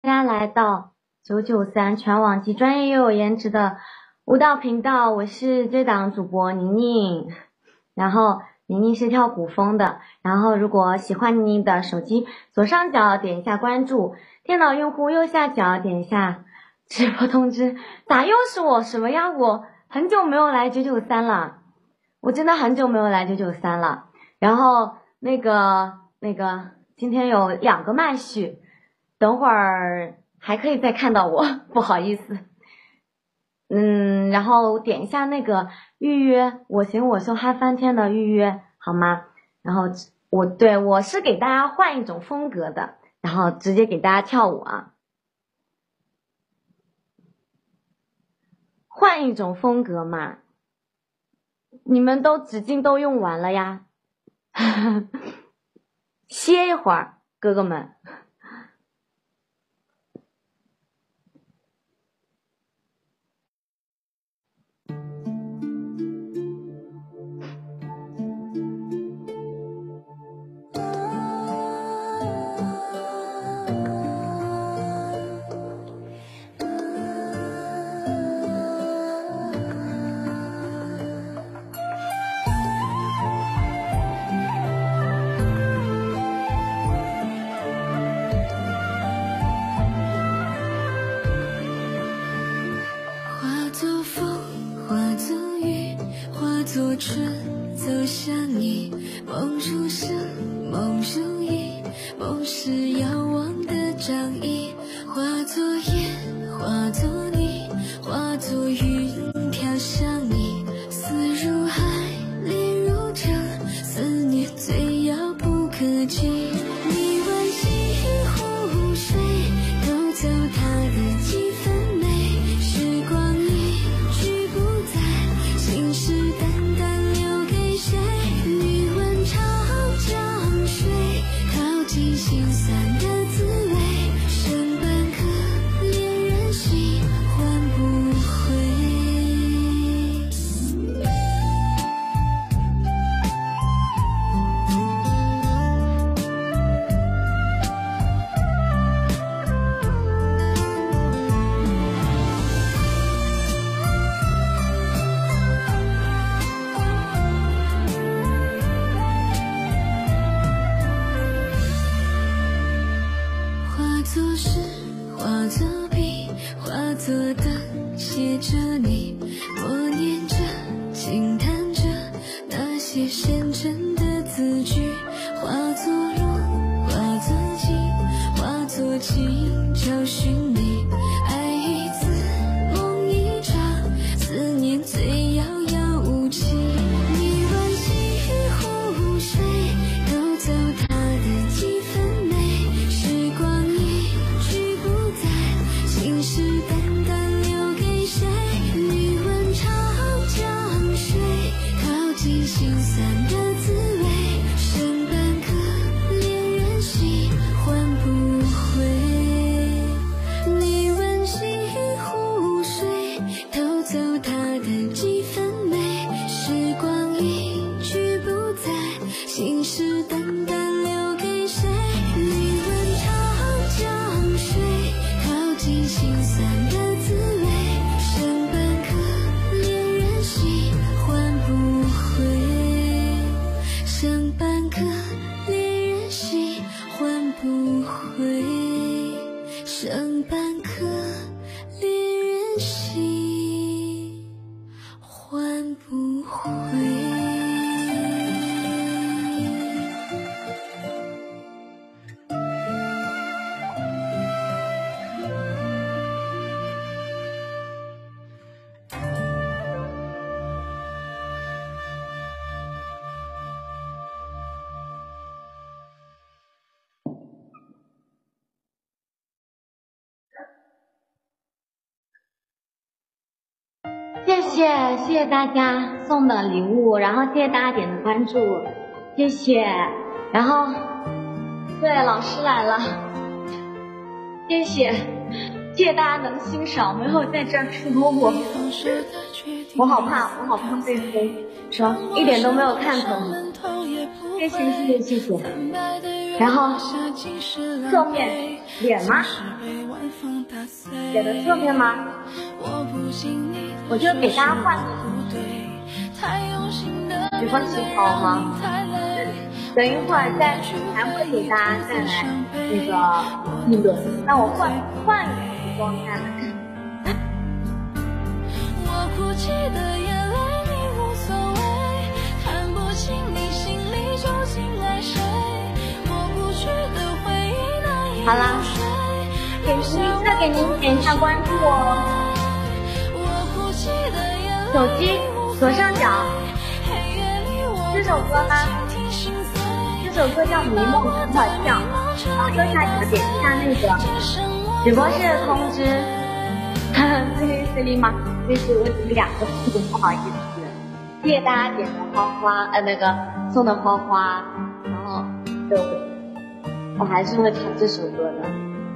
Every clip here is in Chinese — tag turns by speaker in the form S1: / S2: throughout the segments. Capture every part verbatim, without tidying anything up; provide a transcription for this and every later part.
S1: 大家来到九九三全网及专业又有颜值的舞蹈频道，我是这档主播宁宁。然后宁宁是跳古风的，然后如果喜欢宁宁的，手机左上角点一下关注，电脑用户右下角点一下直播通知。咋又是我？什么呀？我很久没有来九九三了，我真的很久没有来九九三了。然后那个那个今天有两个麦序，等会儿还可以再看到我，不好意思。嗯，然后点一下那个预约，我行我秀嗨翻天的预约好吗？然后我对我是给大家换一种风格的，然后直接给大家跳舞啊，换一种风格嘛。你们都纸巾都用完了呀，歇一会儿，哥哥们。
S2: 春走向你，梦如声，梦如影，梦是遥望的掌印，化作烟，化作泥，化作云飘向你，思如海，恋如城，思念最遥不可及。你挽西湖水，偷走它的几分美，时光一去不再，心事淡。心酸的滋味，剩半颗恋人心，换不回。化作诗，化作笔，化作灯，写着你，默念着，轻弹着那些深沉的字句，化作路，化作景，化作情，找寻你，爱一次，梦一场，思念最遥遥无期。你挽西湖水，偷走它的几分美，时光心事淡淡留给谁？余温潮江水，靠近心酸的滋味，剩半颗恋人心，换不回。你挽西湖水，偷走它的几分美，时光一去不再，心事淡淡留给谁？余温潮江水，靠近心酸的滋味，剩半颗恋人心，换不回，剩半颗恋人心，换不回，剩半颗恋人心，换不回。
S1: 谢谢谢谢大家送的礼物，然后谢谢大家点的关注，谢谢。然后对老师来了，谢谢谢谢大家能欣赏，没有在这儿说我，我好怕我好怕被黑，说一点都没有看头，谢谢谢谢谢谢。然后侧面脸吗？ 写的侧面吗？我就给大家换举个石头吗？等一会儿再还会给大家带来那个议论，那我换换一个状态来。
S2: 我哭泣的眼泪你无所谓，看不清你心里究竟爱谁，过不去的回忆难以
S1: 好啦，给您再给您点一下关注哦。手机左上角这首歌呢，这首歌叫《迷梦很好笑》，然后右下角点一下那个直播室的通知。这个是立马，这是我只是两个字，不好意思，谢谢大家点的花花，呃，那个送的花花，然后对我，我还是会唱这首歌的。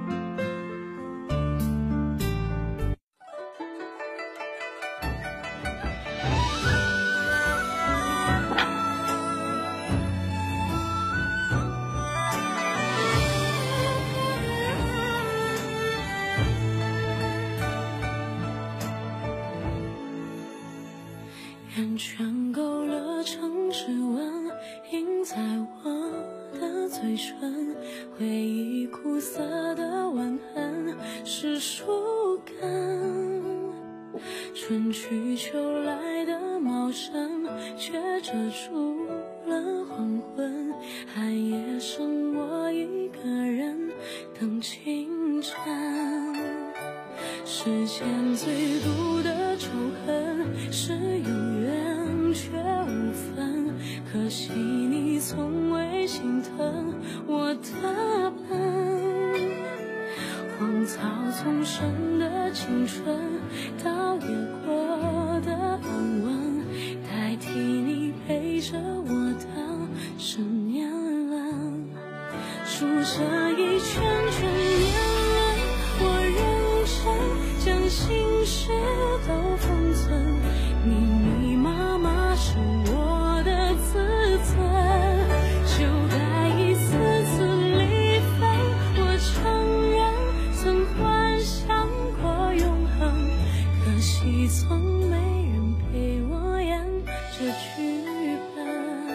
S2: 圆圈勾勒成指纹，印在我的嘴唇，回忆苦涩的吻痕是树根，春去秋来的茂盛却遮住了黄昏，寒夜剩我一个人等清晨，世间最毒的仇恨是永远却无分，可惜你从未心疼我的笨，荒草丛生的青春，倒也过的安稳，代替你陪着我的是年轮，数着一圈圈年轮，我认真将心事都封存，密密麻麻是我的自尊，就该一次次离分，我承认曾幻想过永恒，可惜从没人陪我演这剧本，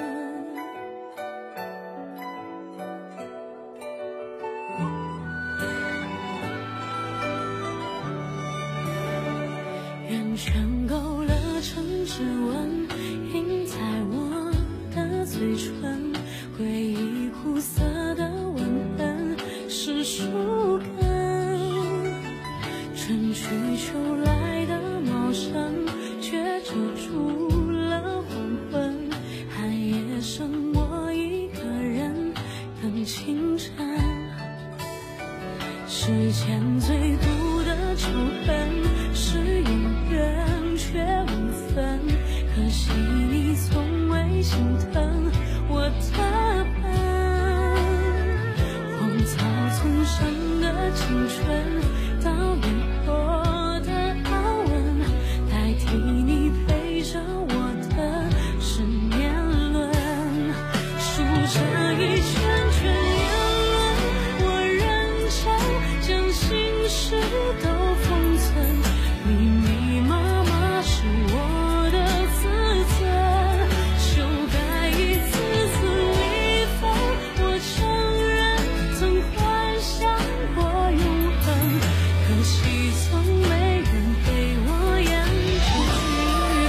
S2: 圆圈勾勒成指纹，印在我的嘴唇，回忆苦涩的吻痕是树根，春去秋来的茂盛却遮住了黄昏，寒夜剩我一个人等清晨，世间最毒的仇恨是永远却无分，可惜你从未心疼我的笨，荒草丛生的青春，倒也过的安稳，代替你陪着我的是年轮，数着一圈圈年轮，我认真将心事都封存，密密麻麻是我的自尊，就该一次次离分，我承认曾幻想过永恒，可惜从没人陪我演这剧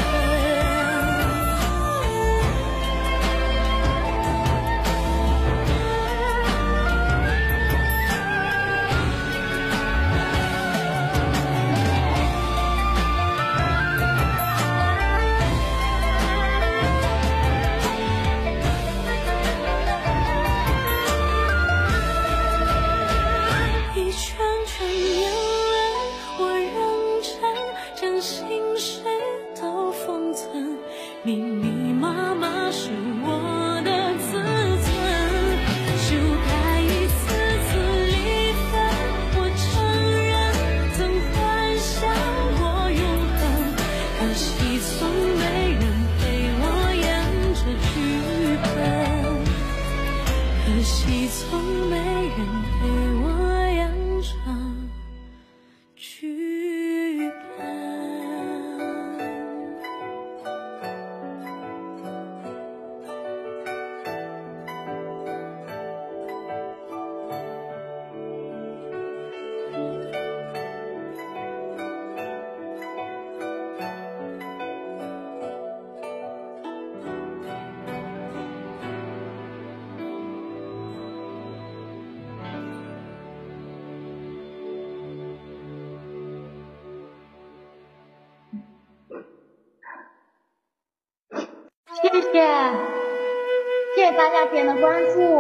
S2: 一圈圈年轮，我认真将心事都封存，密密麻麻是我的自尊，就该一次次离分，我承认曾幻想过永恒，可惜从没人陪我演这剧本，可惜从没人陪我演这
S1: 谢，谢谢大家点的关注，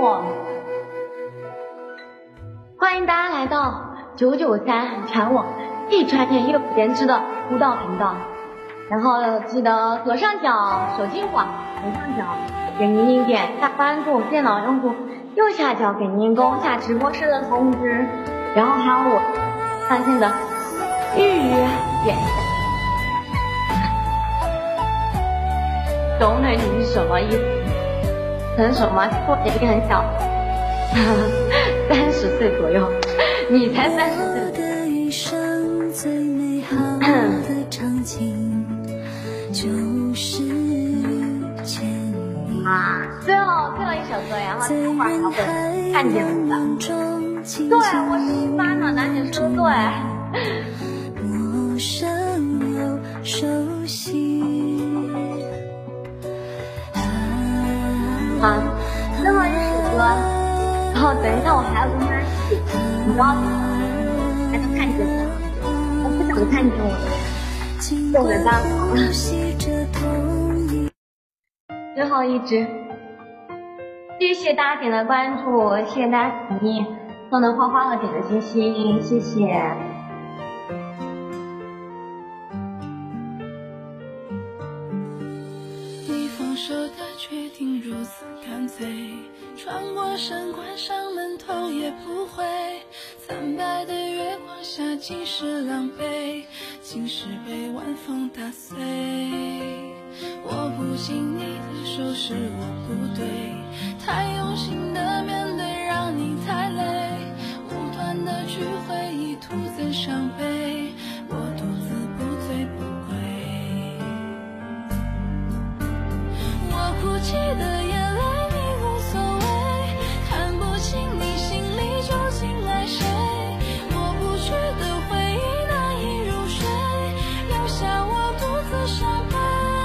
S1: 欢迎大家来到九九三全网最专业又颜值的舞蹈频道。然后记得左上角手机网左上角给宁宁点下关注，电脑用户右下角给宁宁攻下直播室的通知，然后还有我上线的预约点一下。懂了你是什么意思？很什么？我年龄很小，三十岁左右，你才三十岁。啊，最后最后一首歌，然后待会儿还会看见我的。对，我是一般的，楠姐说的对。陌生又熟悉。啊，最后一首歌，然后等一下我还要跟他一起，你知道还能看见我，我不想看见我，就没办法了。最后一支，谢谢大家点的关注，谢谢大家鼓励，送的花花和点的星星，谢谢。
S2: 你放手的决定如此干脆，穿过山关上门头也不回，惨白的月光下尽是狼狈，竟是被晚风打碎。握不紧你的手是我不对，太用心的面对让你太累，无端的去回忆徒增伤悲，我独自不醉不归。我哭泣的眼泪你无所谓，看不清你心里究竟爱谁，抹不去的回忆难以入睡，留下我独自伤悲。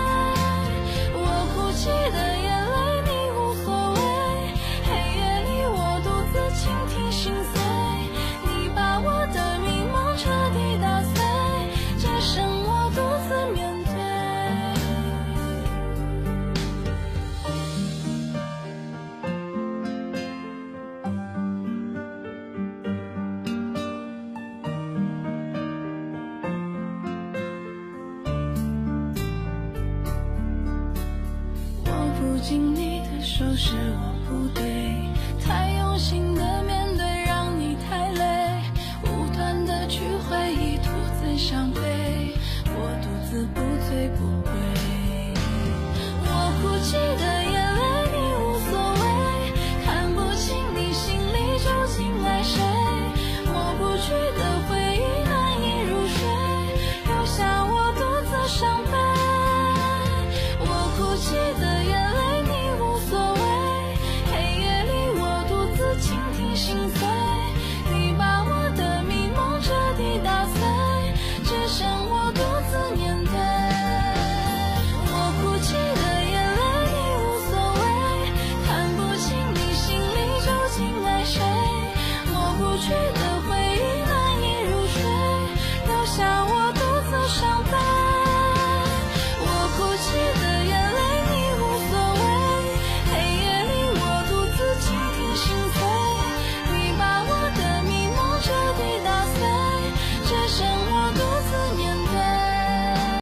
S2: 哭泣的眼泪你无所谓，黑夜里我独自倾听心碎，你把我的迷梦彻底打碎，这剩我独自面对。握不紧你的手是我